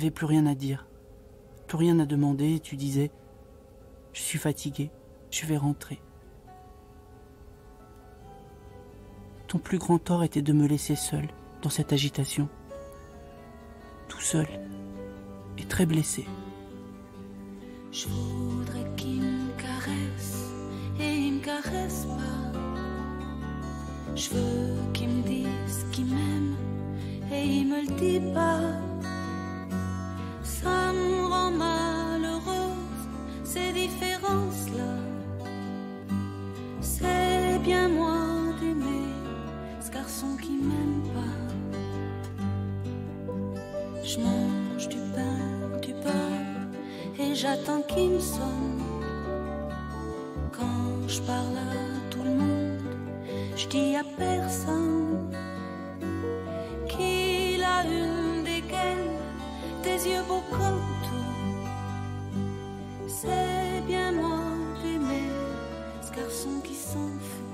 n'avais plus rien à dire, plus rien à demander, et tu disais « Je suis fatigué, je vais rentrer ». Ton plus grand tort était de me laisser seul dans cette agitation, tout seul et très blessé. Je voudrais qu'il me caresse et il me caresse pas. Je veux qu'il me dise qu'il m'aime et il me le dit pas. Ça me rend malheureuse, ces différences-là. C'est bien moi d'aimer ce garçon qui m'aime pas. Je mange du pain et j'attends qu'il me sonne. Quand je parle à tout le monde, je dis à personne qu'il a une dégaine, des yeux beaux comme tout. C'est bien moi d'aimer ce garçon qui s'en fout.